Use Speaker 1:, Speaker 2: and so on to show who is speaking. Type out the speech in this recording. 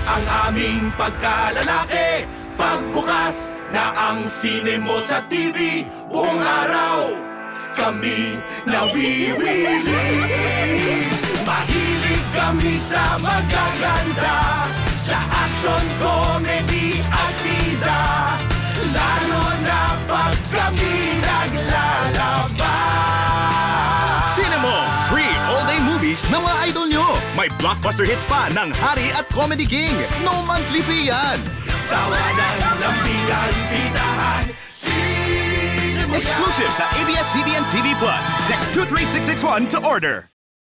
Speaker 1: ang aming pagkalalaki. Pagbukas na ang sine mo sa TV, buong araw kami nawiwili. Mahilig kami sa magaganda, sa action, comedy at bida, lalo na pag kami naglalaba.
Speaker 2: Cinemo! Free all-day movies na mga idol nyo. May blockbuster hits pa ng Hari at Comedy King. No monthly fee yan.
Speaker 1: Tawanan, lambigan, bidahan, Cinemo yan.
Speaker 2: Exclusive sa ABS-CBN TV Plus. Text 23661 to order.